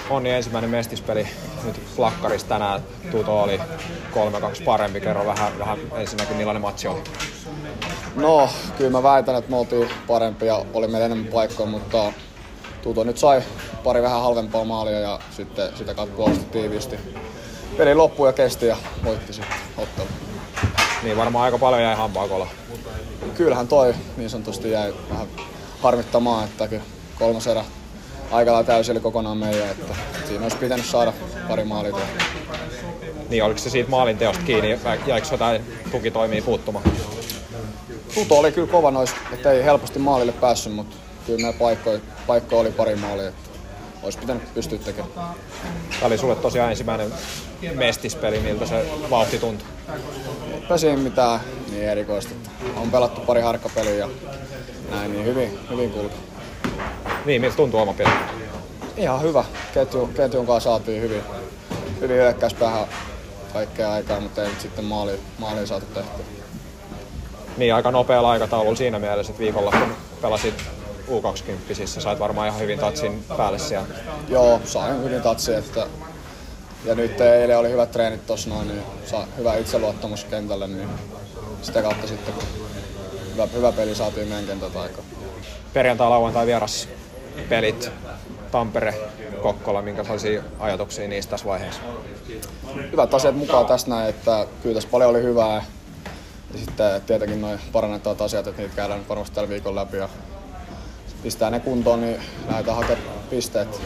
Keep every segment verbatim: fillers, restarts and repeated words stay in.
Onni ensimmäinen mestispeli nyt plakkarissa tänään. Tuto oli kolme kaksi parempi. Kerro vähän, vähän ensinnäkin millainen matsi oli. No, kyllä mä väitän, että me oltiin parempi ja oli meillä enemmän paikkoja, mutta Tuto nyt sai pari vähän halvempaa maalia ja sitten sitä kautta puolusti tiiviisti. Peli loppui ja kesti ja voitti sitten ottelun. Niin varmaan aika paljon jäi hampaakolla. Kyllähän toi niin sanotusti jäi vähän harmittamaan, että kolmas erä aika lailla täysin oli kokonaan meidän, että siinä olisi pitänyt saada pari maalia tehdä. Niin, oliko se siitä maalin teosta kiinni, jäikö jotain tukitoimia puuttumaan? Tuto oli kyllä kova nois, ettei helposti maalille päässyt, mutta kyllä meillä paikkoja, paikkoja oli pari maalia, että olisi pitänyt pystyä tekemään. Tämä oli sulle tosiaan ensimmäinen mestispeli, miltä se vauhti tuntui? Eipä siinä mitään niin erikoista. On pelattu pari harkkapeliä ja näin, niin hyvin, hyvin kulki. Niin, miltä tuntuu oma peli? Ihan hyvä. Ketju, ketjun kanssa saatiin hyvin, hyvin hyökkäyspäähän kaikkea aikaa, mutta ei nyt sitten maaliin, maaliin saatu tehtyä. Niin, aika nopealla aikataululla siinä mielessä, että viikolla kun pelasit U kaksikymmentä, sait varmaan ihan hyvin tatsin päälle siellä. Joo, sain hyvin tatsin, että ja nyt eilen oli hyvät treenit tossa noin, niin saa hyvä itseluottamus kentälle, niin sitä kautta sitten hyvä, hyvä peli saatiin meidän kentältä aikaan. Perjantai, lauantai, vieras pelit, Tampere, Kokkola, minkälaisia ajatuksia niistä tässä vaiheessa? Hyvät asiat mukaan tässä näin, että kyllä tässä paljon oli hyvää. Ja sitten tietenkin noin parannettavat asiat, että niitä käydään nyt varmasti tällä viikolla läpi ja pistää ne kuntoon, niin lähdetään hakemaan pisteet.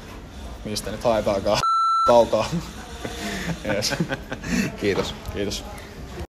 Mistä nyt haetaankaan? Taltaa. Yes. Kiitos. Kiitos.